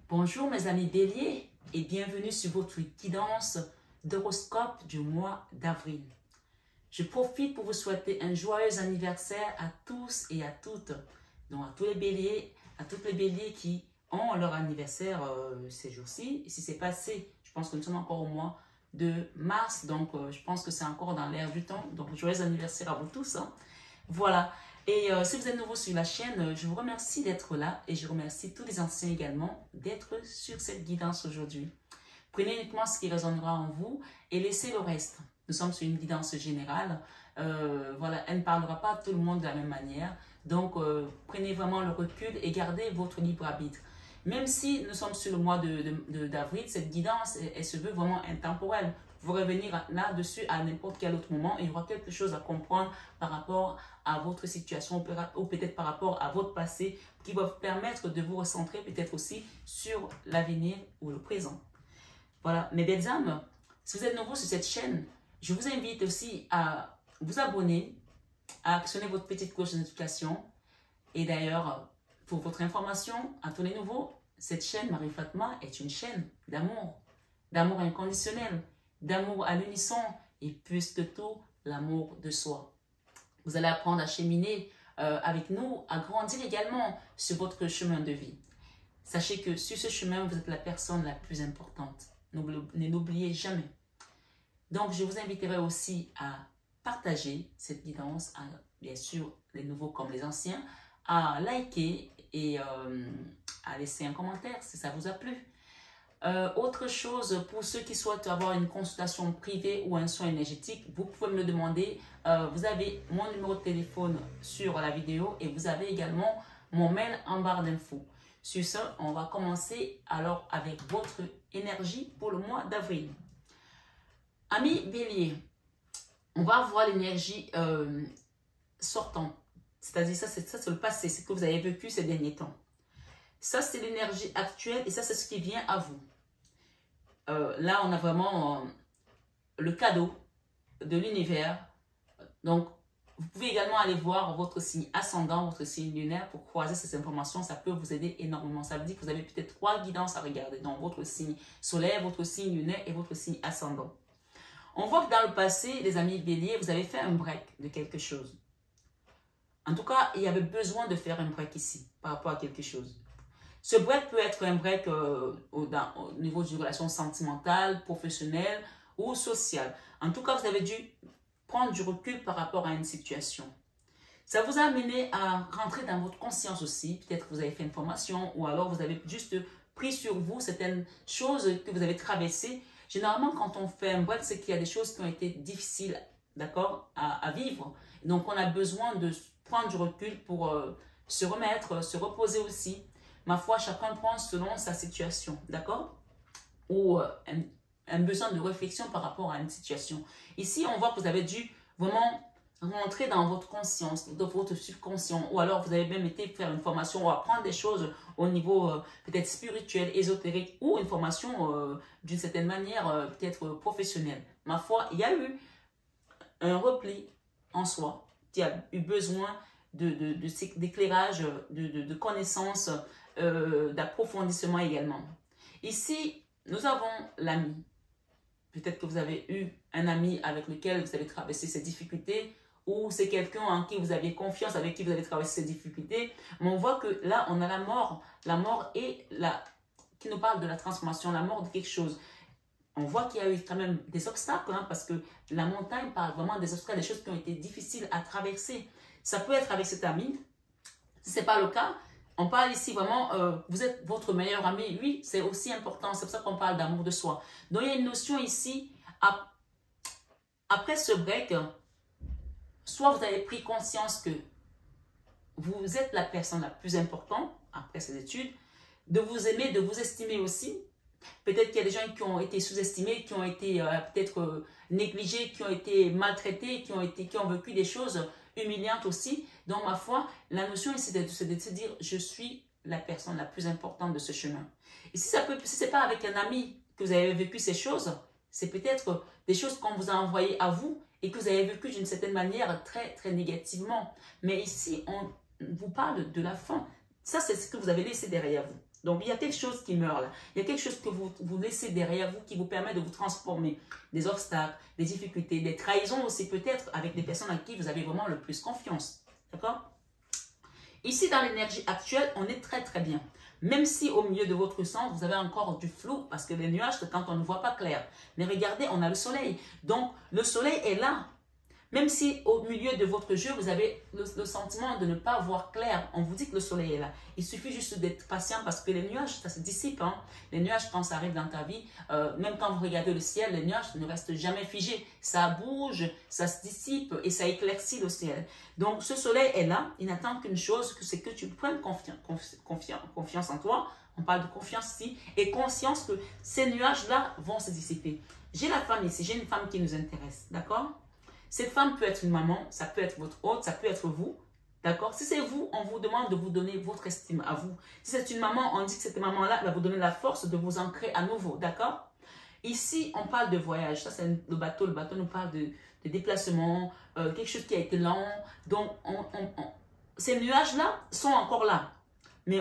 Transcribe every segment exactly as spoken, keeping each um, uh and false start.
Bonjour mes amis béliers et bienvenue sur votre guidance d'horoscope du mois d'avril. Je profite pour vous souhaiter un joyeux anniversaire à tous et à toutes, donc à tous les béliers, à toutes les béliers qui ont leur anniversaire euh, ces jours-ci. Et si c'est passé, je pense que nous sommes encore au mois de mars, donc euh, je pense que c'est encore dans l'air du temps. Donc joyeux anniversaire à vous tous. Hein. Voilà. Et euh, si vous êtes nouveau sur la chaîne, euh, je vous remercie d'être là et je remercie tous les anciens également d'être sur cette guidance aujourd'hui. Prenez uniquement ce qui résonnera en vous et laissez le reste. Nous sommes sur une guidance générale. Euh, voilà, elle ne parlera pas à tout le monde de la même manière. Donc, euh, prenez vraiment le recul et gardez votre libre arbitre. Même si nous sommes sur le mois d'avril, de, de, de, cette guidance, elle, elle se veut vraiment intemporelle. Vous revenir là-dessus à n'importe quel autre moment, il y aura quelque chose à comprendre par rapport à votre situation ou peut-être par rapport à votre passé qui va vous permettre de vous recentrer peut-être aussi sur l'avenir ou le présent. Voilà, mes belles âmes, si vous êtes nouveau sur cette chaîne, je vous invite aussi à vous abonner, à actionner votre petite cloche de notification. Et d'ailleurs, pour votre information, à tous les nouveaux, cette chaîne Marie-Fatma est une chaîne d'amour, d'amour inconditionnel, d'amour à l'unisson et plus que tout, l'amour de soi. Vous allez apprendre à cheminer euh, avec nous, à grandir également sur votre chemin de vie. Sachez que sur ce chemin, vous êtes la personne la plus importante. Ne l'oubliez jamais. Donc, je vous inviterai aussi à partager cette guidance, à, bien sûr, les nouveaux comme les anciens, à liker et euh, à laisser un commentaire si ça vous a plu. Euh, autre chose, pour ceux qui souhaitent avoir une consultation privée ou un soin énergétique, vous pouvez me le demander. Euh, vous avez mon numéro de téléphone sur la vidéo et vous avez également mon mail en barre d'infos. Sur ce, on va commencer alors avec votre énergie pour le mois d'avril. Amis bélier, on va voir l'énergie euh, sortante. C'est-à-dire, ça c'est le passé, c'est ce que vous avez vécu ces derniers temps. Ça, c'est l'énergie actuelle et ça, c'est ce qui vient à vous. Euh, là, on a vraiment euh, le cadeau de l'univers. Donc, vous pouvez également aller voir votre signe ascendant, votre signe lunaire pour croiser ces informations. Ça peut vous aider énormément. Ça veut dire que vous avez peut-être trois guidances à regarder. Donc, votre signe solaire, votre signe lunaire et votre signe ascendant. On voit que dans le passé, les amis béliers, vous avez fait un break de quelque chose. En tout cas, il y avait besoin de faire un break ici par rapport à quelque chose. Ce break peut être un break euh, au, dans, au niveau d'une relation sentimentale, professionnelle ou sociale. En tout cas, vous avez dû prendre du recul par rapport à une situation. Ça vous a amené à rentrer dans votre conscience aussi. Peut-être que vous avez fait une formation ou alors vous avez juste pris sur vous certaines choses que vous avez traversées. Généralement, quand on fait un break, c'est qu'il y a des choses qui ont été difficiles, d'accord, à, à vivre. Donc, on a besoin de prendre du recul pour euh, se remettre, se reposer aussi. Ma foi, chacun prend selon sa situation, d'accord? Ou euh, un, un besoin de réflexion par rapport à une situation. Ici, on voit que vous avez dû vraiment rentrer dans votre conscience, dans votre subconscient, ou alors vous avez même été faire une formation ou apprendre des choses au niveau euh, peut-être spirituel, ésotérique, ou une formation euh, d'une certaine manière euh, peut-être professionnelle. Ma foi, il y a eu un repli en soi, qui a eu besoin de, de, de, d'éclairage, de, de, de connaissances, Euh, d'approfondissement également. Ici, nous avons l'ami. Peut-être que vous avez eu un ami avec lequel vous avez traversé ces difficultés ou c'est quelqu'un en qui vous avez confiance, avec qui vous avez traversé ces difficultés. Mais on voit que là, on a la mort. La mort est la, qui nous parle de la transformation, la mort de quelque chose. On voit qu'il y a eu quand même des obstacles hein, parce que la montagne parle vraiment des obstacles, des choses qui ont été difficiles à traverser. Ça peut être avec cet ami. Si ce n'est pas le cas, on parle ici vraiment, euh, vous êtes votre meilleur ami. Oui, c'est aussi important. C'est pour ça qu'on parle d'amour de soi. Donc, il y a une notion ici, après ce break, soit vous avez pris conscience que vous êtes la personne la plus importante après ces études, de vous aimer, de vous estimer aussi. Peut-être qu'il y a des gens qui ont été sous-estimés, qui ont été euh, peut-être euh, négligés, qui ont été maltraités, qui ont, été, qui ont vécu des choses humiliante aussi. Donc, ma foi, la notion ici, c'est de se dire, je suis la personne la plus importante de ce chemin. Et si, si ce n'est pas avec un ami que vous avez vécu ces choses, c'est peut-être des choses qu'on vous a envoyées à vous et que vous avez vécu d'une certaine manière très, très négativement. Mais ici, on vous parle de la fin. Ça, c'est ce que vous avez laissé derrière vous. Donc, il y a quelque chose qui meurt là. Il y a quelque chose que vous, vous laissez derrière vous qui vous permet de vous transformer. Des obstacles, des difficultés, des trahisons aussi peut-être avec des personnes à qui vous avez vraiment le plus confiance. D'accord? Ici, dans l'énergie actuelle, on est très très bien. Même si au milieu de votre centre, vous avez encore du flou, parce que les nuages, c'est quand on ne voit pas clair. Mais regardez, on a le soleil. Donc, le soleil est là. Même si au milieu de votre jeu, vous avez le, le sentiment de ne pas voir clair, on vous dit que le soleil est là. Il suffit juste d'être patient parce que les nuages, ça se dissipe. Hein. Les nuages, quand ça arrive dans ta vie, euh, même quand vous regardez le ciel, les nuages ne restent jamais figés. Ça bouge, ça se dissipe et ça éclaircit le ciel. Donc, ce soleil est là. Il n'attend qu'une chose, que c'est que tu prennes confiance, confiance, confiance en toi. On parle de confiance ici. Et conscience que ces nuages-là vont se dissiper. J'ai la femme ici. J'ai une femme qui nous intéresse. D'accord? Cette femme peut être une maman, ça peut être votre hôte, ça peut être vous. D'accord? Si c'est vous, on vous demande de vous donner votre estime à vous. Si c'est une maman, on dit que cette maman-là va vous donner la force de vous ancrer à nouveau. D'accord? Ici, on parle de voyage. Ça, c'est le bateau. Le bateau nous parle de, de déplacement, euh, quelque chose qui a été lent. Donc, on, on, on, ces nuages-là sont encore là. Mais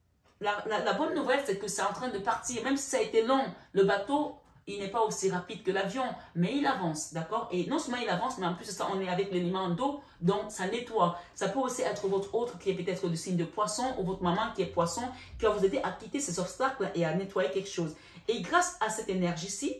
la, la, la bonne nouvelle, c'est que c'est en train de partir. Même si ça a été long, le bateau, il n'est pas aussi rapide que l'avion, mais il avance, d'accord? Et non seulement il avance, mais en plus de ça, on est avec l'élément d'eau, donc ça nettoie. Ça peut aussi être votre autre qui est peut-être du signe de poisson, ou votre maman qui est poisson, qui va vous aider à quitter ces obstacles et à nettoyer quelque chose. Et grâce à cette énergie-ci,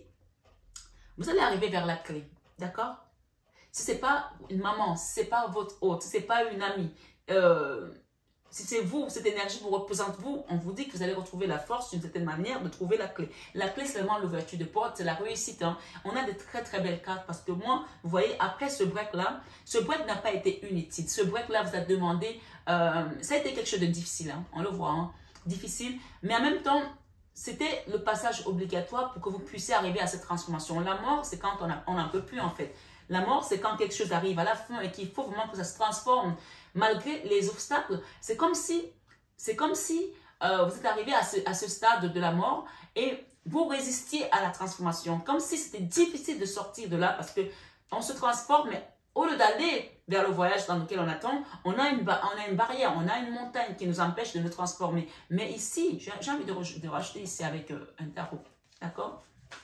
vous allez arriver vers la clé, d'accord? Si ce n'est pas une maman, si ce n'est pas votre hôte, si ce n'est pas une amie, euh, si c'est vous, cette énergie vous représente vous, on vous dit que vous allez retrouver la force d'une certaine manière de trouver la clé. La clé, c'est vraiment l'ouverture de porte, c'est la réussite. Hein. On a de très très belles cartes parce que moi, vous voyez, après ce break-là, ce break n'a pas été inutile. Ce break-là vous a demandé, euh, ça a été quelque chose de difficile, hein, on le voit, hein, difficile, mais en même temps, c'était le passage obligatoire pour que vous puissiez arriver à cette transformation. La mort, c'est quand on n'en peut plus en fait. La mort, c'est quand quelque chose arrive à la fin et qu'il faut vraiment que ça se transforme. Malgré les obstacles, c'est comme si, c'est comme si euh, vous êtes arrivé à ce, à ce stade de la mort et vous résistiez à la transformation. Comme si c'était difficile de sortir de là parce qu'on se transforme, mais au lieu d'aller vers le voyage dans lequel on attend, on a, une, on a une barrière, on a une montagne qui nous empêche de nous transformer. Mais ici, j'ai envie de, de rajouter ici avec euh, un tarot. D'accord?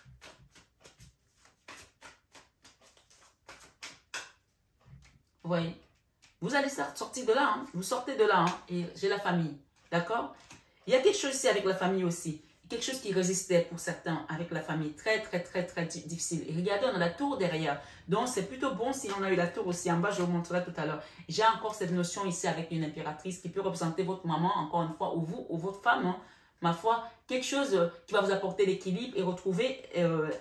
Vous voyez? Vous allez sortir de là, hein? Vous sortez de là, hein? Et j'ai la famille, d'accord? Il y a quelque chose ici avec la famille aussi, quelque chose qui résistait pour certains avec la famille, très très très très difficile. Et regardez, on a la tour derrière, donc c'est plutôt bon si on a eu la tour aussi en bas, je vous montrerai tout à l'heure. J'ai encore cette notion ici avec une impératrice qui peut représenter votre maman, encore une fois, ou vous, ou votre femme, hein? Ma foi, quelque chose qui va vous apporter l'équilibre et retrouver euh,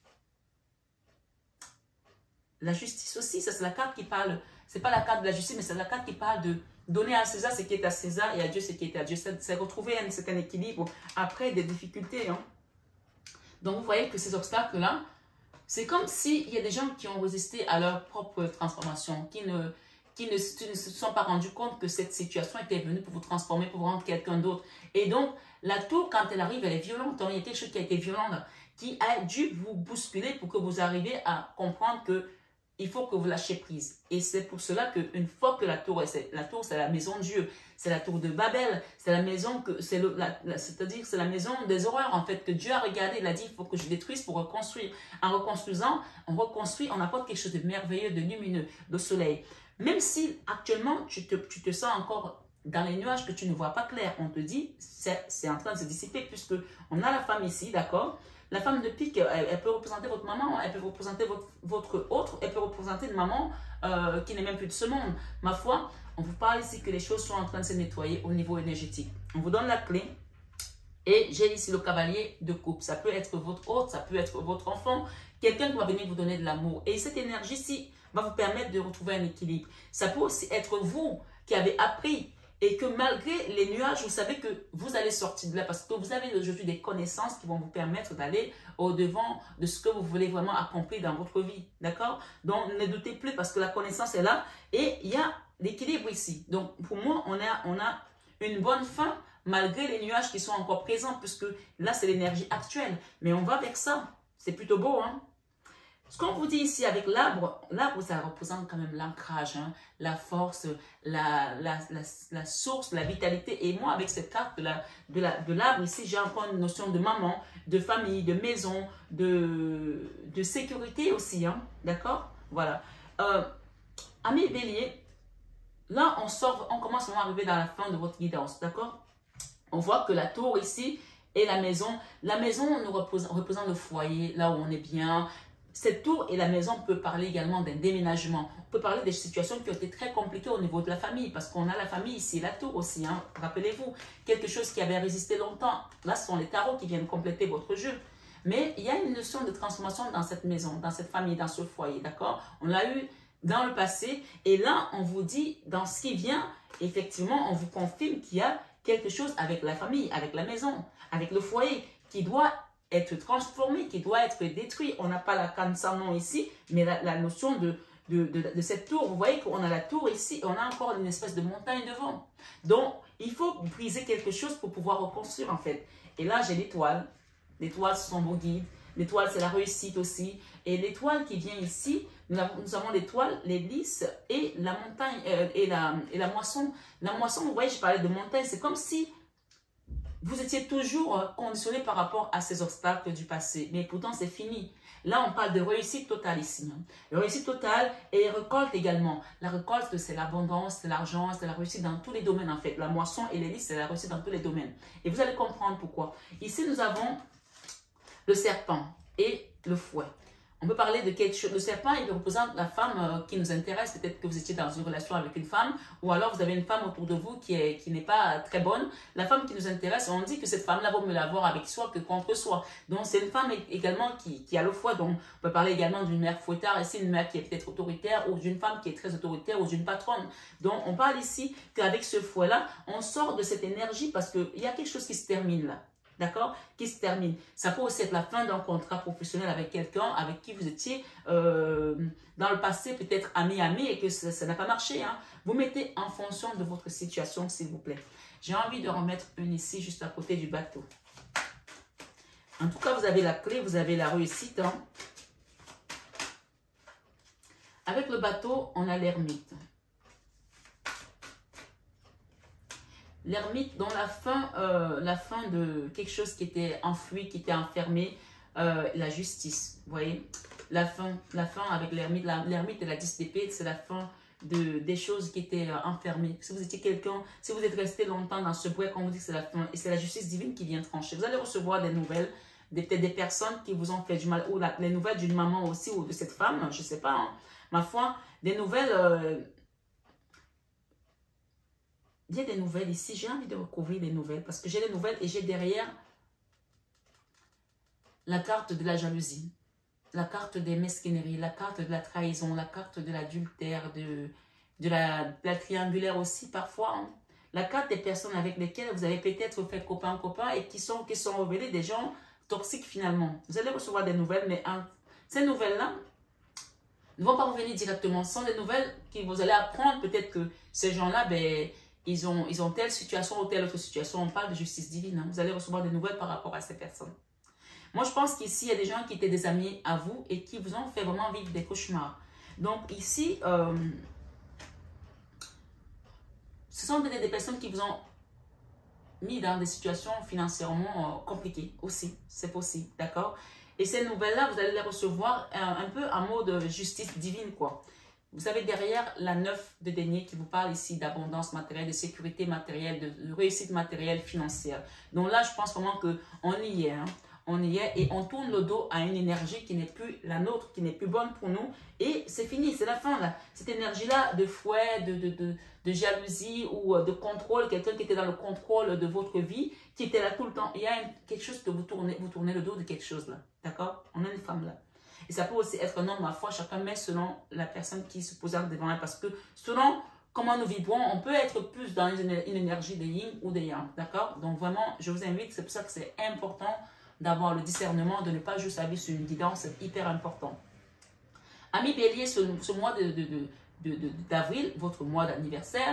la justice aussi, ça c'est la carte qui parle. Ce n'est pas la carte de la justice, mais c'est la carte qui parle de donner à César ce qui est à César et à Dieu ce qui est à Dieu. C'est retrouver un certain équilibre après des difficultés. Hein. Donc, vous voyez que ces obstacles-là, c'est comme s'il y a des gens qui ont résisté à leur propre transformation, qui ne, qui ne, ne se sont pas rendus compte que cette situation était venue pour vous transformer, pour vous rendre quelqu'un d'autre. Et donc, la tour, quand elle arrive, elle est violente. Hein. Il y a quelque chose qui a été violent, là, qui a dû vous bousculer pour que vous arriviez à comprendre que il faut que vous lâchiez prise. Et c'est pour cela qu'une fois que la tour, la tour c'est la maison de Dieu, c'est la tour de Babel, c'est la maison que, c'est-à-dire c'est la maison des horreurs en fait, que Dieu a regardé, il a dit il faut que je détruise pour reconstruire. En reconstruisant, on reconstruit, on apporte quelque chose de merveilleux, de lumineux, de soleil. Même si actuellement tu te, tu te sens encore dans les nuages que tu ne vois pas clair, on te dit c'est en train de se dissiper puisque on a la femme ici, d'accord? La femme de pique, elle, elle peut représenter votre maman, elle peut représenter votre, votre autre, elle peut représenter une maman euh, qui n'est même plus de ce monde. Ma foi, on vous parle ici que les choses sont en train de se nettoyer au niveau énergétique. On vous donne la clé et j'ai ici le cavalier de coupe. Ça peut être votre hôte, ça peut être votre enfant, quelqu'un qui va venir vous donner de l'amour. Et cette énergie-ci va vous permettre de retrouver un équilibre. Ça peut aussi être vous qui avez appris et que malgré les nuages, vous savez que vous allez sortir de là parce que vous avez aujourd'hui des connaissances qui vont vous permettre d'aller au-devant de ce que vous voulez vraiment accomplir dans votre vie. D'accord? Donc, ne doutez plus parce que la connaissance est là et il y a l'équilibre ici. Donc, pour moi, on a, on a une bonne fin malgré les nuages qui sont encore présents puisque là, c'est l'énergie actuelle. Mais on va vers ça. C'est plutôt beau, hein? Ce qu'on vous dit ici avec l'arbre, l'arbre, ça représente quand même l'ancrage, hein, la force, la, la, la, la source, la vitalité. Et moi, avec cette carte de l'arbre, de la, de l'arbre ici, j'ai encore une notion de maman, de famille, de maison, de, de sécurité aussi. Hein, d'accord? Voilà. Euh, Amis Bélier, là, on sort, on commence à arriver dans la fin de votre guidance. D'accord? On voit que la tour ici et la maison, la maison nous représente, représente le foyer, là où on est bien. Cette tour et la maison peut parler également d'un déménagement. On peut parler des situations qui ont été très compliquées au niveau de la famille, parce qu'on a la famille ici, la tour aussi. Hein. Rappelez-vous, quelque chose qui avait résisté longtemps. Là, ce sont les tarots qui viennent compléter votre jeu. Mais il y a une notion de transformation dans cette maison, dans cette famille, dans ce foyer, d'accord? On l'a eu dans le passé. Et là, on vous dit, dans ce qui vient, effectivement, on vous confirme qu'il y a quelque chose avec la famille, avec la maison, avec le foyer, qui doit être transformé, qui doit être détruit. On n'a pas la Kansanon ici, mais la, la notion de, de, de, de cette tour. Vous voyez qu'on a la tour ici, et on a encore une espèce de montagne devant. Donc, il faut briser quelque chose pour pouvoir reconstruire, en fait. Et là, j'ai l'étoile. L'étoile, ce sont vos guides. L'étoile, c'est la réussite aussi. Et l'étoile qui vient ici, nous avons, nous avons l'étoile, les lys et la montagne, euh, et, la, et la moisson. La moisson, vous voyez, je parlais de montagne, c'est comme si vous étiez toujours conditionné par rapport à ces obstacles du passé. Mais pourtant, c'est fini. Là, on parle de réussite totale ici. Hein. Réussite totale et récolte également. La récolte, c'est l'abondance, c'est l'argent, c'est la réussite dans tous les domaines en fait. La moisson et les lys, c'est la réussite dans tous les domaines. Et vous allez comprendre pourquoi. Ici, nous avons le serpent et le fouet. On peut parler de quelque chose. Le serpent, il représente la femme euh, qui nous intéresse. Peut-être que vous étiez dans une relation avec une femme, ou alors vous avez une femme autour de vous qui est, qui n'est pas très bonne. La femme qui nous intéresse, on dit que cette femme-là vaut mieux l'avoir avec soi que contre soi. Donc, c'est une femme également qui, qui a le foie. Donc, on peut parler également d'une mère fouettard, ici une mère qui est peut-être autoritaire, ou d'une femme qui est très autoritaire, ou d'une patronne. Donc, on parle ici qu'avec ce fouet-là, on sort de cette énergie parce qu'il y a quelque chose qui se termine là. D'accord? Qui se termine. Ça peut aussi être la fin d'un contrat professionnel avec quelqu'un avec qui vous étiez euh, dans le passé peut-être ami-ami et que ça n'a pas marché. Hein? Vous mettez en fonction de votre situation, s'il vous plaît. J'ai envie de remettre une ici, juste à côté du bateau. En tout cas, vous avez la clé, vous avez la réussite. Hein? Avec le bateau, on a l'ermite. L'ermite dans la fin, euh, la fin de quelque chose qui était enfoui, qui était enfermé, euh, la justice, vous voyez. La fin, la fin avec l'ermite, l'ermite et la dix d'épée, c'est la fin de, des choses qui étaient euh, enfermées. Si vous étiez quelqu'un, si vous êtes resté longtemps dans ce break, on vous dit que c'est la fin, et c'est la justice divine qui vient trancher. Vous allez recevoir des nouvelles, peut-être des personnes qui vous ont fait du mal, ou la, les nouvelles d'une maman aussi, ou de cette femme, je ne sais pas, hein. Ma foi, des nouvelles... Euh, il y a des nouvelles ici. J'ai envie de recouvrir des nouvelles parce que j'ai des nouvelles et j'ai derrière la carte de la jalousie, la carte des mesquineries, la carte de la trahison, la carte de l'adultère, de, de, la, de la triangulaire aussi parfois. Hein. La carte des personnes avec lesquelles vous avez peut-être fait copain-copain et qui sont, qui sont révélés des gens toxiques finalement. Vous allez recevoir des nouvelles, mais hein, ces nouvelles-là ne vont pas revenir directement. Ce sont des nouvelles que vous allez apprendre. Peut-être que ces gens-là, ben, Ils ont, ils ont telle situation ou telle autre situation. On parle de justice divine. Hein. Vous allez recevoir des nouvelles par rapport à ces personnes. Moi, je pense qu'ici, il y a des gens qui étaient des amis à vous et qui vous ont fait vraiment vivre des cauchemars. Donc, ici, euh, ce sont des, des personnes qui vous ont mis dans des situations financièrement euh, compliquées aussi. C'est possible, d'accord? Et ces nouvelles-là, vous allez les recevoir un, un peu en mode justice divine, quoi. Vous avez derrière la neuf de denier qui vous parle ici d'abondance matérielle, de sécurité matérielle, de réussite matérielle financière. Donc là, je pense vraiment qu'on y est. Hein. On y est et on tourne le dos à une énergie qui n'est plus la nôtre, qui n'est plus bonne pour nous. Et c'est fini, c'est la fin là. Cette énergie-là de fouet, de, de, de, de jalousie ou de contrôle, quelqu'un qui était dans le contrôle de votre vie, qui était là tout le temps. Il y a une, quelque chose que vous tournez, vous tournez le dos de quelque chose là. D'accord? On a une femme là. Et ça peut aussi être un homme, ma foi, chacun met selon la personne qui se pose devant elle. Parce que selon comment nous vibrons, on peut être plus dans une, une énergie de yin ou de yang. D'accord? Donc vraiment, je vous invite, c'est pour ça que c'est important d'avoir le discernement, de ne pas juste aller sur une guidance, c'est hyper important. Amis Bélier, ce, ce mois de, de, de, de, de, d'avril, votre mois d'anniversaire,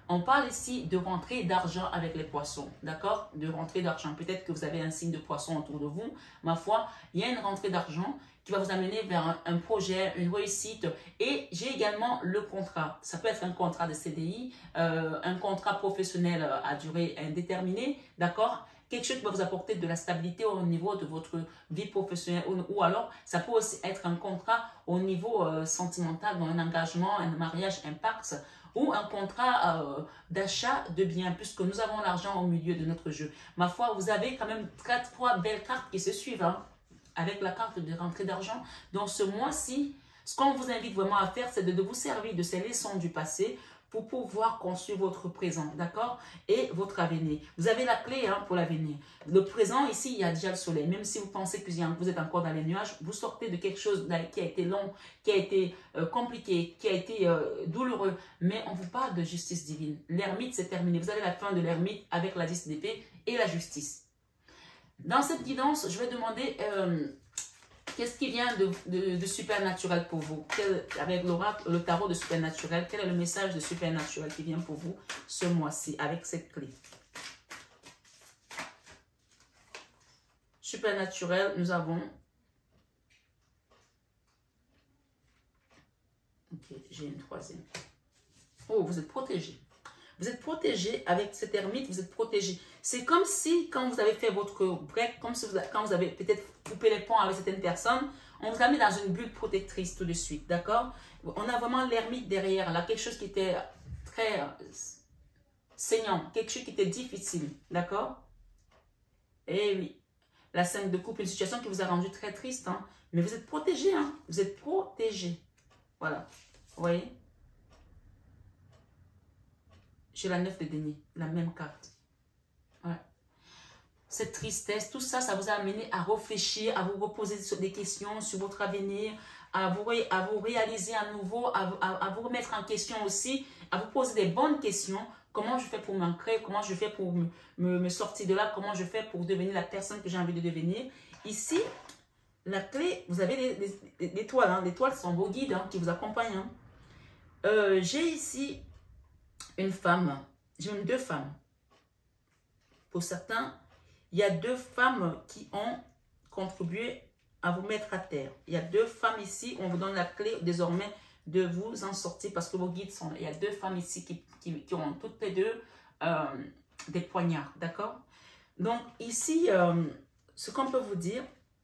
On parle ici de rentrée d'argent avec les poissons, d'accord? De rentrée d'argent. Peut-être que vous avez un signe de poisson autour de vous. Ma foi, il y a une rentrée d'argent qui va vous amener vers un, un projet, une réussite. Et j'ai également le contrat. Ça peut être un contrat de C D I, euh, un contrat professionnel à durée indéterminée, d'accord? Quelque chose qui va vous apporter de la stabilité au niveau de votre vie professionnelle, ou, ou alors ça peut aussi être un contrat au niveau euh, sentimental, dans un engagement, un mariage, un pacte, ou un contrat euh, d'achat de biens, puisque nous avons l'argent au milieu de notre jeu. Ma foi, vous avez quand même quatre, trois belles cartes qui se suivent, hein, avec la carte de rentrée d'argent. Donc ce mois-ci, ce qu'on vous invite vraiment à faire, c'est de, de vous servir de ces leçons du passé pour pouvoir construire votre présent, d'accord? Et votre avenir. Vous avez la clé hein, pour l'avenir. Le présent, ici, il y a déjà le soleil. Même si vous pensez que vous êtes encore dans les nuages, vous sortez de quelque chose qui a été long, qui a été euh, compliqué, qui a été euh, douloureux. Mais on vous parle de justice divine. L'ermite, c'est terminé. Vous avez la fin de l'ermite avec la dix d'épée et la justice. Dans cette guidance, je vais demander... Euh, Qu'est-ce qui vient de, de, de supernaturel pour vous? Quel, avec l'oracle, le tarot de supernaturel, quel est le message de supernaturel qui vient pour vous ce mois-ci avec cette clé? Supernaturel, nous avons... Ok, j'ai une troisième. Oh, vous êtes protégé. Vous êtes protégé avec cette ermite, vous êtes protégé. C'est comme si, quand vous avez fait votre break, comme si vous, quand vous avez peut-être coupé les ponts avec certaines personnes, on vous a mis dans une bulle protectrice tout de suite, d'accord? On a vraiment l'ermite derrière, là, quelque chose qui était très euh, saignant, quelque chose qui était difficile, d'accord? Et oui, la cinq de coupe, une situation qui vous a rendu très triste, hein? Mais vous êtes protégé, hein? Vous êtes protégé. Voilà, vous voyez? J'ai la neuf de denier, la même carte. Ouais. Cette tristesse, tout ça, ça vous a amené à réfléchir, à vous reposer des questions sur votre avenir, à vous, à vous réaliser à nouveau, à, à, à vous remettre en question aussi, à vous poser des bonnes questions. Comment je fais pour m'ancrer? Comment je fais pour me, me, me sortir de là? Comment je fais pour devenir la personne que j'ai envie de devenir? Ici, la clé, vous avez l'étoile. Hein? L'étoile sont vos guides hein, qui vous accompagnent. Hein? Euh, j'ai ici... une femme, j'ai même deux femmes. Pour certains, il y a deux femmes qui ont contribué à vous mettre à terre. Il y a deux femmes ici, on vous donne la clé désormais de vous en sortir parce que vos guides sont là. Il y a deux femmes ici qui, qui, qui ont toutes les deux euh, des poignards, d'accord? Donc ici, euh, ce qu'on peut vous dire,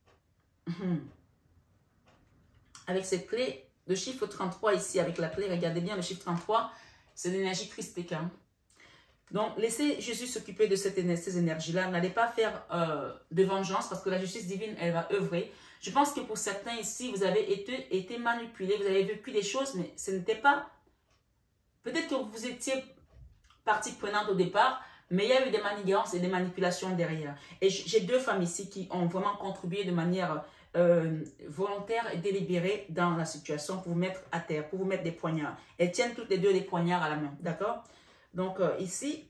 avec cette clé, le chiffre trente-trois ici, avec la clé, regardez bien le chiffre trente-trois, c'est l'énergie christique. Hein? Donc, laissez Jésus s'occuper de cette, ces énergies-là. N'allez pas faire euh, de vengeance parce que la justice divine, elle va œuvrer. Je pense que pour certains ici, vous avez été, été manipulés, vous avez vécu des choses, mais ce n'était pas... Peut-être que vous étiez partie prenante au départ, mais il y a eu des manigances et des manipulations derrière. Et j'ai deux femmes ici qui ont vraiment contribué de manière... Euh, volontaire et délibérée dans la situation pour vous mettre à terre, pour vous mettre des poignards. Elles tiennent toutes les deux les poignards à la main, d'accord? Donc euh, ici,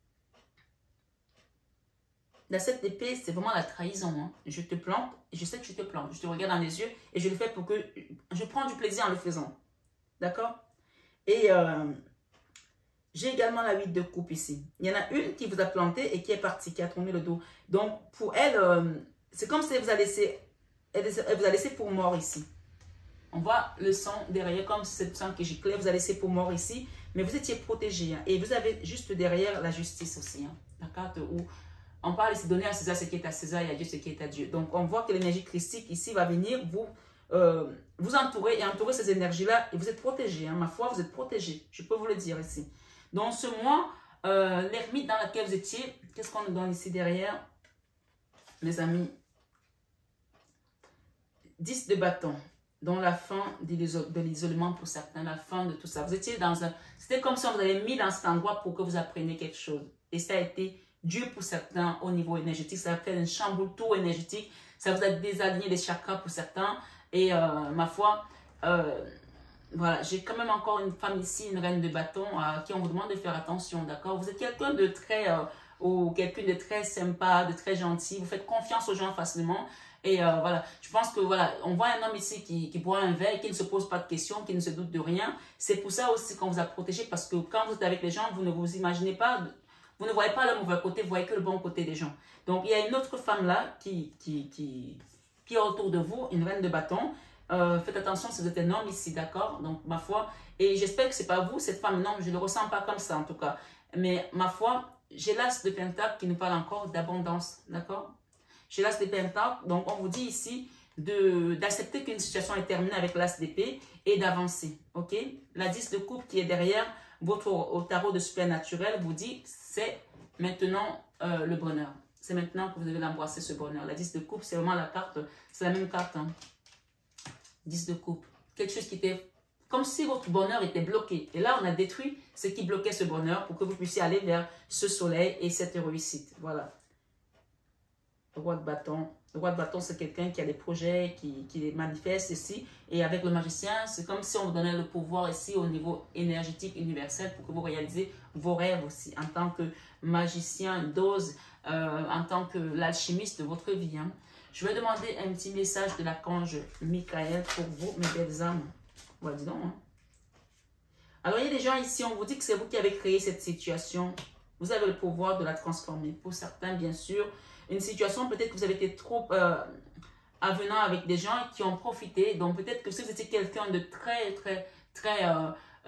la sept d'épée, c'est vraiment la trahison. Hein. Je te plante, et je sais que je te plante. Je te regarde dans les yeux et je le fais pour que... Je prends du plaisir en le faisant, d'accord? Et euh, j'ai également la huit de coupe ici. Il y en a une qui vous a planté et qui est partie, qui a tourné le dos. Donc pour elle, euh, c'est comme si elle vous a laissé... Elle vous a laissé pour mort ici. On voit le sang derrière, comme ce sang que j'ai clair, vous a laissé pour mort ici. Mais vous étiez protégé. Hein, et vous avez juste derrière la justice aussi. Hein, la carte où on parle ici, donner à César ce qui est à César et à Dieu ce qui est à Dieu. Donc on voit que l'énergie christique ici va venir vous, euh, vous entourer et entourer ces énergies-là. Et vous êtes protégé. Hein, ma foi, vous êtes protégé. Je peux vous le dire ici. Donc ce mois, euh, l'ermite dans laquelle vous étiez, qu'est-ce qu'on nous donne ici derrière, les amis? dix de bâton, dont la fin de l'isolement pour certains, la fin de tout ça. Vous étiez dans un... C'était comme si on vous avait mis dans cet endroit pour que vous appreniez quelque chose. Et ça a été dur pour certains au niveau énergétique. Ça a fait un chamboule-tout énergétique. Ça vous a désaligné les chakras pour certains. Et euh, ma foi, euh, voilà, j'ai quand même encore une femme ici, une reine de bâton, à qui on vous demande de faire attention, d'accord? Vous êtes quelqu'un de très... Euh, ou quelqu'un de très sympa, de très gentil. Vous faites confiance aux gens facilement. Et euh, voilà, je pense que voilà, on voit un homme ici qui, qui boit un verre, qui ne se pose pas de questions, qui ne se doute de rien. C'est pour ça aussi qu'on vous a protégé, parce que quand vous êtes avec les gens, vous ne vous imaginez pas, vous ne voyez pas le mauvais côté, vous voyez que le bon côté des gens. Donc il y a une autre femme là qui, qui, qui, qui est autour de vous, une reine de bâton. Euh, faites attention si vous êtes un homme ici, d'accord? Donc ma foi, et j'espère que ce n'est pas vous, cette femme, non, je ne le ressens pas comme ça en tout cas. Mais ma foi, j'ai l'as de Pentacle qui nous parle encore d'abondance, d'accord? J'ai l'as de Pentacle, donc on vous dit ici d'accepter qu'une situation est terminée avec l'as d'épée et d'avancer, ok? La dix de coupe qui est derrière votre au tarot de supernaturel vous dit c'est maintenant euh, le bonheur. C'est maintenant que vous devez l'embrasser, ce bonheur. La dix de coupe, c'est vraiment la carte, c'est la même carte, hein? dix de coupe, quelque chose qui était comme si votre bonheur était bloqué. Et là, on a détruit ce qui bloquait ce bonheur pour que vous puissiez aller vers ce soleil et cette réussite. Voilà. Le roi de bâton. Le roi de bâton, c'est quelqu'un qui a des projets, qui, qui les manifeste ici. Et avec le magicien, c'est comme si on vous donnait le pouvoir ici au niveau énergétique universel pour que vous réalisez vos rêves aussi. En tant que magicien d'ose, euh, en tant que l'alchimiste de votre vie. Hein. Je vais demander un petit message de l'archange Michael pour vous, mes belles âmes. Ouais, dis donc. Hein. Alors, il y a des gens ici, on vous dit que c'est vous qui avez créé cette situation. Vous avez le pouvoir de la transformer. Pour certains, bien sûr, une situation, peut-être que vous avez été trop euh, avenant avec des gens qui ont profité. Donc, peut-être que si vous étiez quelqu'un de très, très, très euh,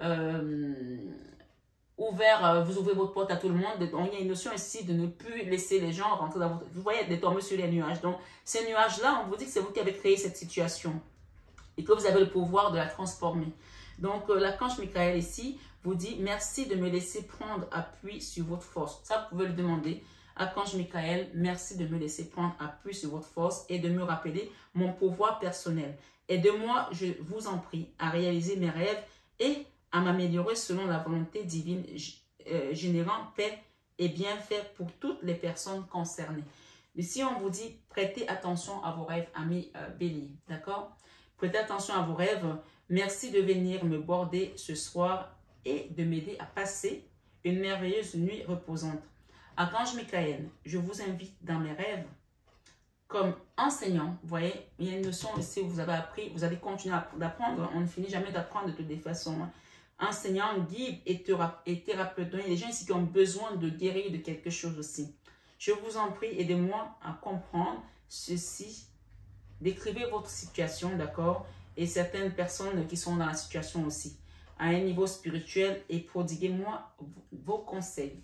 euh, ouvert, euh, vous ouvrez votre porte à tout le monde. Donc, il y a une notion ici de ne plus laisser les gens rentrer dans votre... Vous voyez, des tombés sur les nuages. Donc, ces nuages-là, on vous dit que c'est vous qui avez créé cette situation. Et que vous avez le pouvoir de la transformer. Donc, euh, l'archange Michael ici vous dit, merci de me laisser prendre appui sur votre force. Ça, vous pouvez le demander. Archange Michael, merci de me laisser prendre appui sur votre force et de me rappeler mon pouvoir personnel. Aidez-moi, je vous en prie, à réaliser mes rêves et à m'améliorer selon la volonté divine, euh, générant paix et bienfait pour toutes les personnes concernées. Ici, on vous dit, prêtez attention à vos rêves, amis euh, Bélier. D'accord? Prêtez attention à vos rêves. Merci de venir me border ce soir et de m'aider à passer une merveilleuse nuit reposante. Archange Michael, je vous invite dans mes rêves comme enseignant. Vous voyez, il y a une notion ici où vous avez appris, vous allez continuer d'apprendre. On ne finit jamais d'apprendre de toutes les façons. Enseignant, guide et, et thérapeute. Il y a des gens ici qui ont besoin de guérir de quelque chose aussi. Je vous en prie, aidez-moi à comprendre ceci. Décrivez votre situation, d'accord? Et certaines personnes qui sont dans la situation aussi, à un niveau spirituel, et prodiguez-moi vos conseils.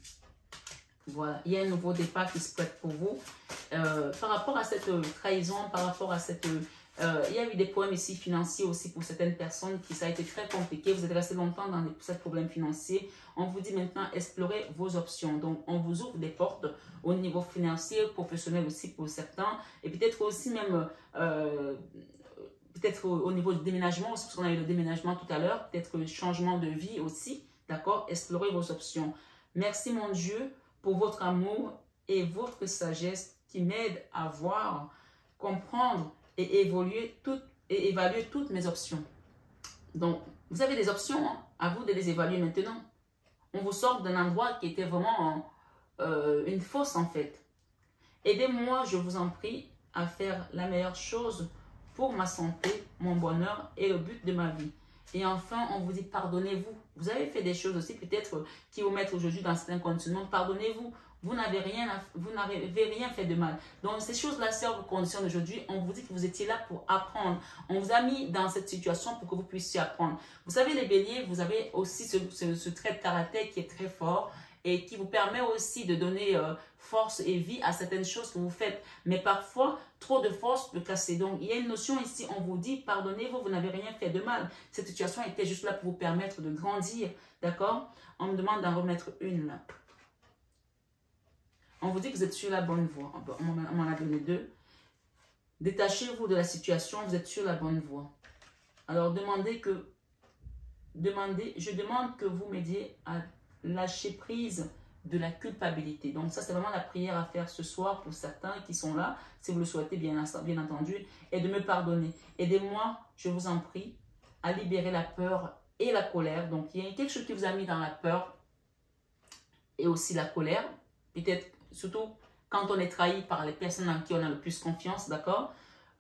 Voilà, il y a un nouveau départ qui se prête pour vous. Euh, par rapport à cette trahison, par rapport à cette... Euh, il y a eu des problèmes ici financiers aussi pour certaines personnes, qui ça a été très compliqué. Vous êtes resté longtemps dans ces problèmes financiers. On vous dit maintenant, explorez vos options. Donc, on vous ouvre des portes au niveau financier, professionnel aussi pour certains. Et peut-être aussi même... Euh, peut-être au, au niveau du déménagement, parce qu'on a eu le déménagement tout à l'heure. Peut-être le changement de vie aussi. D'accord? Explorez vos options. Merci mon Dieu pour votre amour et votre sagesse qui m'aide à voir, comprendre et évoluer toutes, et évaluer toutes mes options. Donc, vous avez des options, hein, à vous de les évaluer maintenant. On vous sort d'un endroit qui était vraiment euh, une fosse en fait. Aidez-moi, je vous en prie, à faire la meilleure chose pour ma santé, mon bonheur et le but de ma vie. Et enfin, on vous dit pardonnez-vous. Vous avez fait des choses aussi peut-être qui vous mettent aujourd'hui dans certains conditionnements. Pardonnez-vous. Vous n'avez rien, vous n'avez rien fait de mal. Donc, ces choses-là servent aux conditions d'aujourd'hui. On vous dit que vous étiez là pour apprendre. On vous a mis dans cette situation pour que vous puissiez apprendre. Vous savez, les béliers, vous avez aussi ce, ce, ce trait de caractère qui est très fort et qui vous permet aussi de donner euh, force et vie à certaines choses que vous faites. Mais parfois, trop de force peut casser. Donc, il y a une notion ici, on vous dit, pardonnez-vous, vous n'avez rien fait de mal. Cette situation était juste là pour vous permettre de grandir. D'accord? On me demande d'en remettre une là. On vous dit que vous êtes sur la bonne voie. On m'en a donné deux. Détachez-vous de la situation, vous êtes sur la bonne voie. Alors, demandez que, demandez, je demande que vous m'aidiez à lâcher prise de la culpabilité. Donc, ça, c'est vraiment la prière à faire ce soir pour certains qui sont là, si vous le souhaitez, bien, bien entendu, et de me pardonner. Aidez-moi, je vous en prie, à libérer la peur et la colère. Donc, il y a quelque chose qui vous a mis dans la peur et aussi la colère. Peut-être surtout quand on est trahi par les personnes en qui on a le plus confiance, d'accord?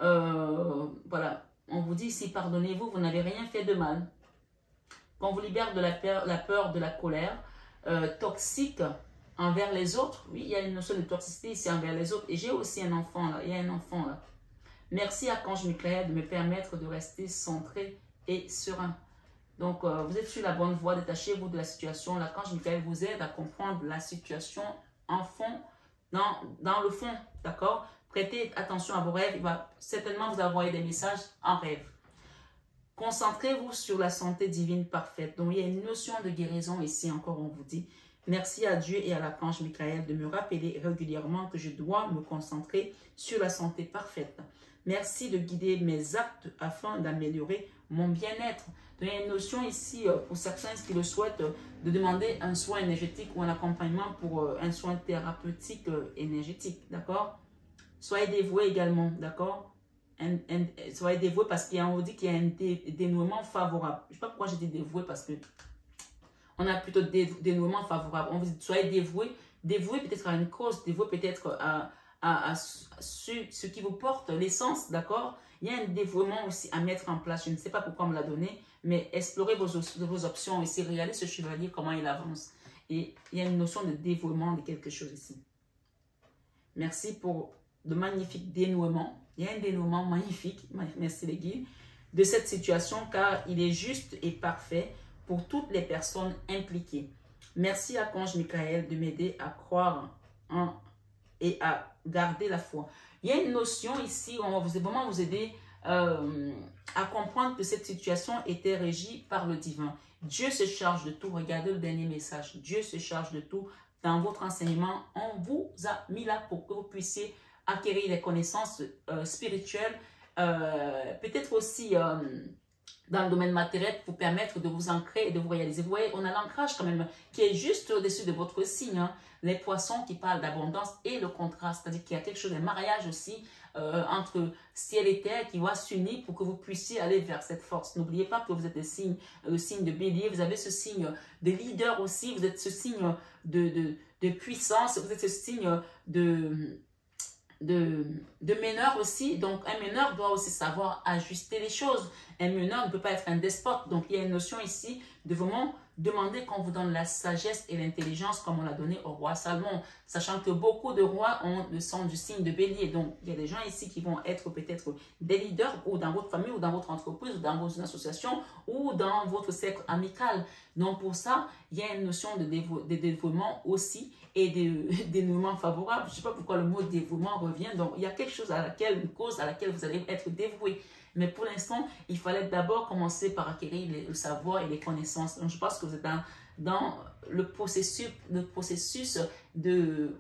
Euh, voilà, on vous dit ici, pardonnez-vous, vous n'avez rien fait de mal. Qu'on vous libère de la peur, la peur de la colère, euh, toxique envers les autres. Oui, il y a une notion de toxicité ici envers les autres. Et j'ai aussi un enfant là, il y a un enfant là. Merci Archange Michael de me permettre de rester centré et serein. Donc, euh, vous êtes sur la bonne voie, détachez-vous de la situation. L'archange Michael vous aide à comprendre la situation en fond, dans, dans le fond, d'accord? Prêtez attention à vos rêves, il va certainement vous envoyer des messages en rêve. Concentrez-vous sur la santé divine parfaite. Donc, il y a une notion de guérison ici, encore on vous dit. Merci à Dieu et à l'archange Michael de me rappeler régulièrement que je dois me concentrer sur la santé parfaite. Merci de guider mes actes afin d'améliorer mon bien-être. Il y a une notion ici, pour certains qui le souhaitent, de demander un soin énergétique ou un accompagnement pour un soin thérapeutique énergétique, d'accord? Soyez dévoués également, d'accord? Soyez dévoués parce qu'on vous dit qu'il y a un dé, dénouement favorable. Je ne sais pas pourquoi j'ai dit dévoué parce que on a plutôt des dénouements favorables. On vous dit soyez dévoués, dévoués peut-être à une cause, dévoués peut-être à, à, à, à ce, ce qui vous porte l'essence, d'accord? Il y a un dévouement aussi à mettre en place. Je ne sais pas pourquoi on me l'a donné, mais explorez vos, vos options ici. Regardez ce chevalier, comment il avance. Et il y a une notion de dévouement de quelque chose ici. Merci pour de magnifiques dénouements. Il y a un dénouement magnifique, merci les guides, de cette situation car il est juste et parfait pour toutes les personnes impliquées. Merci Archange Michael de m'aider à croire en et à garder la foi. Il y a une notion ici, on va vous, vraiment vous aider euh, à comprendre que cette situation était régie par le divin. Dieu se charge de tout. Regardez le dernier message. Dieu se charge de tout. Dans votre enseignement, on vous a mis là pour que vous puissiez acquérir des connaissances euh, spirituelles, euh, peut-être aussi euh, dans le domaine matériel pour vous permettre de vous ancrer et de vous réaliser. Vous voyez, on a l'ancrage quand même qui est juste au-dessus de votre signe. Hein. Les poissons qui parlent d'abondance et le contraste, c'est-à-dire qu'il y a quelque chose de mariage aussi euh, entre ciel et terre qui va s'unir pour que vous puissiez aller vers cette force. N'oubliez pas que vous êtes le signe, le signe de bélier, vous avez ce signe de leader aussi, vous êtes ce signe de, de, de puissance, vous êtes ce signe de... De, de meneur aussi. Donc, un meneur doit aussi savoir ajuster les choses. Un meneur ne peut pas être un despote. Donc, il y a une notion ici de vraiment demander qu'on vous donne la sagesse et l'intelligence comme on l'a donné au roi Salomon. Sachant que beaucoup de rois ont le sang du signe de bélier. Donc, il y a des gens ici qui vont être peut-être des leaders ou dans votre famille ou dans votre entreprise ou dans vos associations ou dans votre cercle amical. Donc, pour ça, il y a une notion de, dévou de dévouement aussi et de dénouement favorable. Je ne sais pas pourquoi le mot dévouement revient. Donc, il y a quelque chose à laquelle, une cause à laquelle vous allez être dévoué. Mais pour l'instant, il fallait d'abord commencer par acquérir le, le savoir et les connaissances. Donc, je pense que vous êtes dans, dans le processus, le processus de,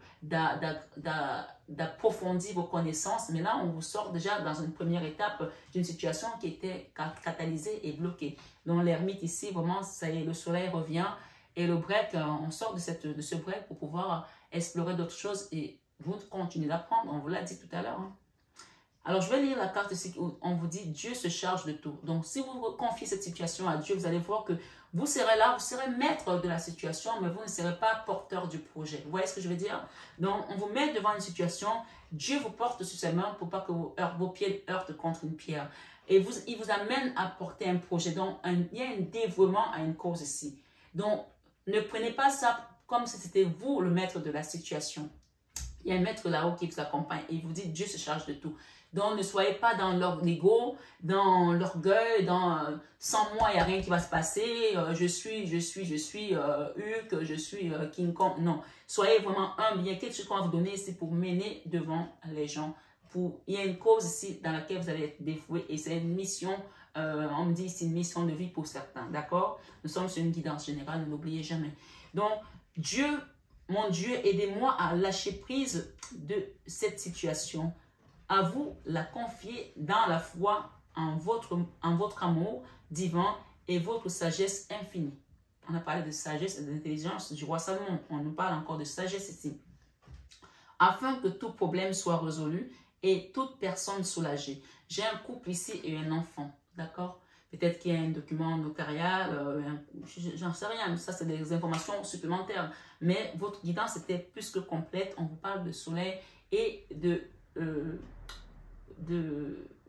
d'approfondir vos connaissances. Mais là, on vous sort déjà dans une première étape d'une situation qui était catalysée et bloquée. Donc, l'ermite ici, vraiment, ça y est, le soleil revient. Et le break, on sort de, cette, de ce break pour pouvoir explorer d'autres choses et vous continuez d'apprendre. On vous l'a dit tout à l'heure. Hein. Alors, je vais lire la carte ici où on vous dit Dieu se charge de tout. Donc, si vous confiez cette situation à Dieu, vous allez voir que vous serez là, vous serez maître de la situation, mais vous ne serez pas porteur du projet. Vous voyez ce que je veux dire? Donc, on vous met devant une situation, Dieu vous porte sur ses mains pour pas que vos, heurtent, vos pieds heurtent contre une pierre. Et vous, il vous amène à porter un projet. Donc, un, il y a un dévouement à une cause ici. Donc, ne prenez pas ça comme si c'était vous le maître de la situation. Il y a un maître là-haut qui vous accompagne et il vous dit Dieu se charge de tout. Donc, ne soyez pas dans l'ego, dans l'orgueil, dans euh, sans moi, il n'y a rien qui va se passer. Euh, je suis, je suis, je suis euh, Hulk, je suis euh, King Kong. Non, soyez vraiment humble. Il y a quelque chose qu'on va vous donner ici pour mener devant les gens. Pour, il y a une cause ici dans laquelle vous allez être dévoué et c'est une mission. Euh, on me dit c'est une mission de vie pour certains. D'accord? Nous sommes sur une guidance générale, ne l'oubliez jamais. Donc, Dieu, mon Dieu, aidez-moi à lâcher prise de cette situation. À vous la confier dans la foi en votre, en votre amour divin et votre sagesse infinie. On a parlé de sagesse et d'intelligence du roi Salomon. On nous parle encore de sagesse ici. Afin que tout problème soit résolu et toute personne soulagée. J'ai un couple ici et un enfant. D'accord? Peut-être qu'il y a un document notarial, euh, j'en sais rien. Ça, c'est des informations supplémentaires. Mais votre guidance était plus que complète. On vous parle de soleil et de... Euh, de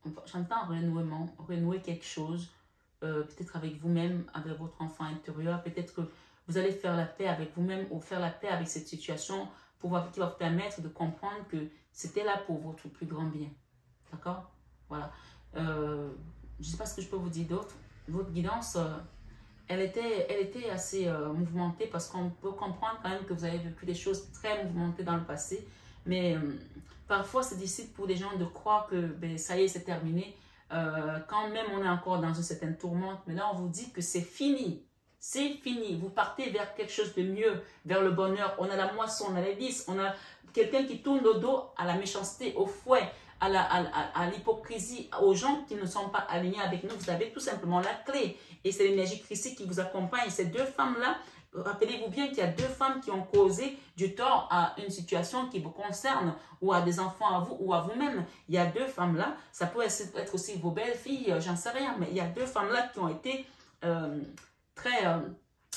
j'entends renouement, renouer quelque chose, euh, peut-être avec vous-même, avec votre enfant intérieur, peut-être que vous allez faire la paix avec vous-même ou faire la paix avec cette situation pour voir, qui va vous permettre de comprendre que c'était là pour votre plus grand bien. D'accord? Voilà. Euh, je ne sais pas ce que je peux vous dire d'autre. Votre guidance, euh, elle, était, elle était assez euh, mouvementée parce qu'on peut comprendre quand même que vous avez vécu des choses très mouvementées dans le passé. Mais euh, parfois, c'est difficile pour les gens de croire que ben, ça y est, c'est terminé. Euh, quand même, on est encore dans une certaine tourmente. Mais là, on vous dit que c'est fini. C'est fini. Vous partez vers quelque chose de mieux, vers le bonheur. On a la moisson, on a les vices, on a quelqu'un qui tourne le dos à la méchanceté, au fouet, à la, à, à, à l'hypocrisie, aux gens qui ne sont pas alignés avec nous. Vous avez tout simplement la clé. Et c'est l'énergie christique qui vous accompagne. Ces deux femmes-là, rappelez-vous bien qu'il y a deux femmes qui ont causé du tort à une situation qui vous concerne, ou à des enfants à vous, ou à vous-même. Il y a deux femmes-là, ça peut être aussi vos belles-filles, j'en sais rien, mais il y a deux femmes-là qui ont été euh, très, euh,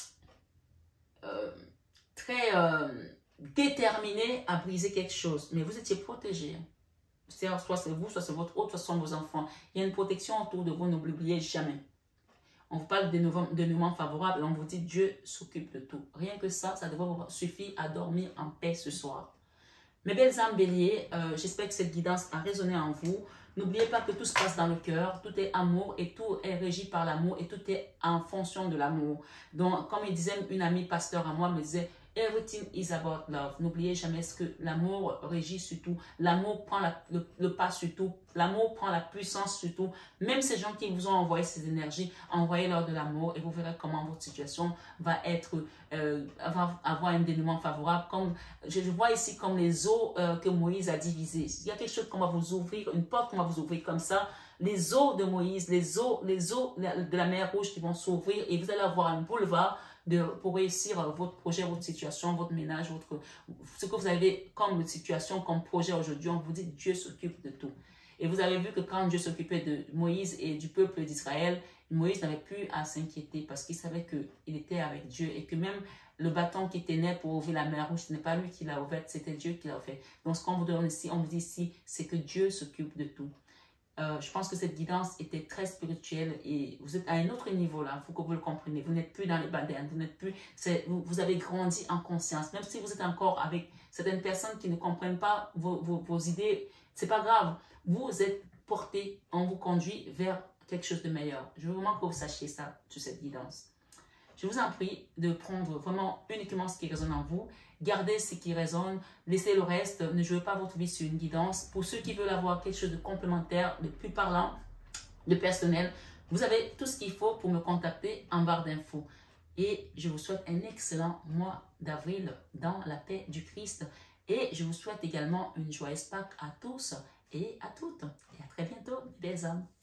euh, très euh, déterminées à briser quelque chose. Mais vous étiez protégés. Soit c'est vous, soit c'est votre autre, soit ce sont vos enfants. Il y a une protection autour de vous, ne l'oubliez jamais. On vous parle de dénouement favorable et on vous dit Dieu s'occupe de tout. Rien que ça, ça devrait vous suffire à dormir en paix ce soir. Mes belles âmes béliers, euh, j'espère que cette guidance a résonné en vous. N'oubliez pas que tout se passe dans le cœur, tout est amour et tout est régi par l'amour et tout est en fonction de l'amour. Donc, comme il disait une amie pasteur à moi, me disait Everything is about love. N'oubliez jamais ce que l'amour régit sur tout. L'amour prend la, le, le pas sur tout. L'amour prend la puissance sur tout. Même ces gens qui vous ont envoyé ces énergies, envoyez-leur de l'amour et vous verrez comment votre situation va être, euh, va avoir un dénouement favorable. Comme, je, je vois ici comme les eaux euh, que Moïse a divisées. Il y a quelque chose qu'on va vous ouvrir, une porte qu'on va vous ouvrir comme ça. Les eaux de Moïse, les eaux, les eaux de la mer Rouge qui vont s'ouvrir et vous allez avoir un boulevard De, pour réussir votre projet, votre situation, votre ménage, votre, ce que vous avez comme situation, comme projet aujourd'hui. On vous dit Dieu s'occupe de tout. Et vous avez vu que quand Dieu s'occupait de Moïse et du peuple d'Israël, Moïse n'avait plus à s'inquiéter parce qu'il savait qu'il était avec Dieu et que même le bâton qui tenait pour ouvrir la mer Rouge, ce n'est pas lui qui l'a ouverte, c'était Dieu qui l'a fait. Donc ce qu'on vous donne ici, on vous dit ici, c'est que Dieu s'occupe de tout. Euh, je pense que cette guidance était très spirituelle et vous êtes à un autre niveau là, il faut que vous le compreniez. Vous n'êtes plus dans les badanes, vous n'êtes plus, vous, vous avez grandi en conscience. Même si vous êtes encore avec certaines personnes qui ne comprennent pas vos, vos, vos idées, c'est pas grave. Vous êtes porté, on vous conduit vers quelque chose de meilleur. Je veux vraiment que vous sachiez ça sur cette guidance. Je vous en prie de prendre vraiment uniquement ce qui résonne en vous. Gardez ce qui résonne, laissez le reste, ne jouez pas votre vie sur une guidance. Pour ceux qui veulent avoir quelque chose de complémentaire, de plus parlant, de personnel, vous avez tout ce qu'il faut pour me contacter en barre d'infos. Et je vous souhaite un excellent mois d'avril dans la paix du Christ. Et je vous souhaite également une joyeuse Pâques à tous et à toutes. Et à très bientôt, belles âmes.